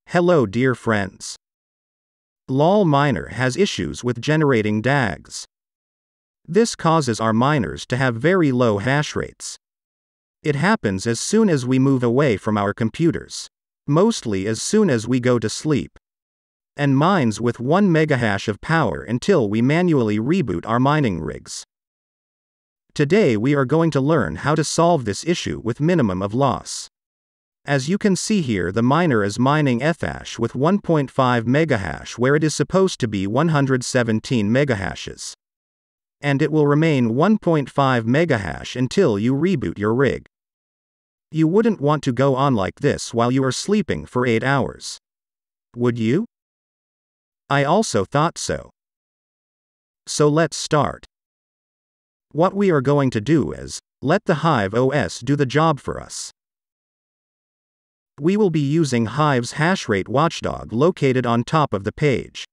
Hello dear friends. LolMiner has issues with generating DAGs. This causes our miners to have very low hash rates. It happens as soon as we move away from our computers. Mostly as soon as we go to sleep. And mines with 1 megahash of power until we manually reboot our mining rigs. Today we are going to learn how to solve this issue with minimum of loss. As you can see here, the miner is mining eth+ton with 1.5 megahash where it is supposed to be 117 megahashes. And it will remain 1.5 megahash until you reboot your rig. You wouldn't want to go on like this while you are sleeping for 8 hours. Would you? I also thought so. So let's start. What we are going to do is, let the Hiveos do the job for us. We will be using Hive's Hashrate watchdog located on top of the page.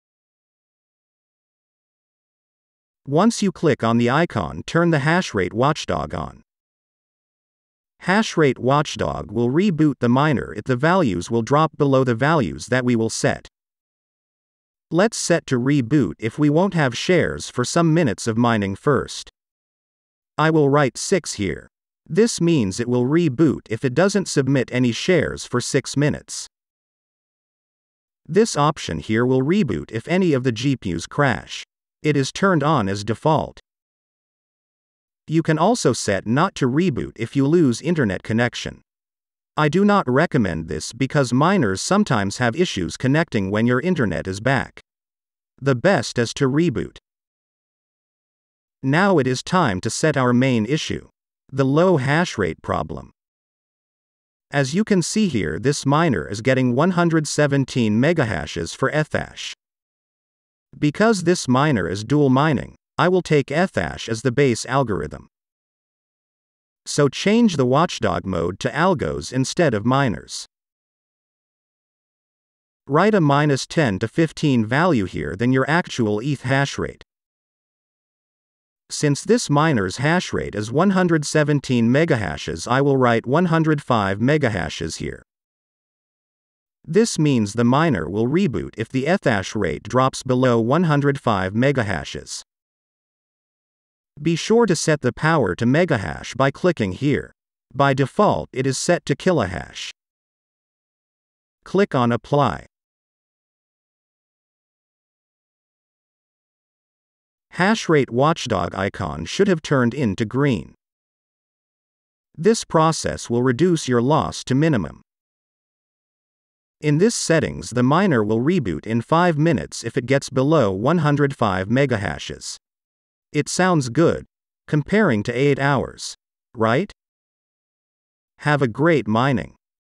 Once you click on the icon, turn the Hashrate watchdog on. Hashrate watchdog will reboot the miner if the values will drop below the values that we will set. Let's set to reboot if we won't have shares for some minutes of mining first. I will write 6 here. This means it will reboot if it doesn't submit any shares for 6 minutes. This option here will reboot if any of the GPUs crash. It is turned on as default. You can also set not to reboot if you lose internet connection. I do not recommend this because miners sometimes have issues connecting when your internet is back. The best is to reboot. Now it is time to set our main issue. The low hash rate problem. As you can see here, this miner is getting 117 megahashes for eth+ton. Because this miner is dual mining, I will take eth+ton as the base algorithm. So change the watchdog mode to algos instead of miners. Write a -10 to 15 value here than your actual ETH hash rate. Since this miner's hash rate is 117 megahashes, I will write 105 megahashes here. This means the miner will reboot if the eth+ton rate drops below 105 megahashes. Be sure to set the power to megahash by clicking here. By default, it is set to kilohash. Click on Apply. Hashrate watchdog icon should have turned into green. This process will reduce your loss to minimum. In this settings, the miner will reboot in 5 minutes if it gets below 105 megahashes. It sounds good, comparing to 8 hours, right? Have a great mining.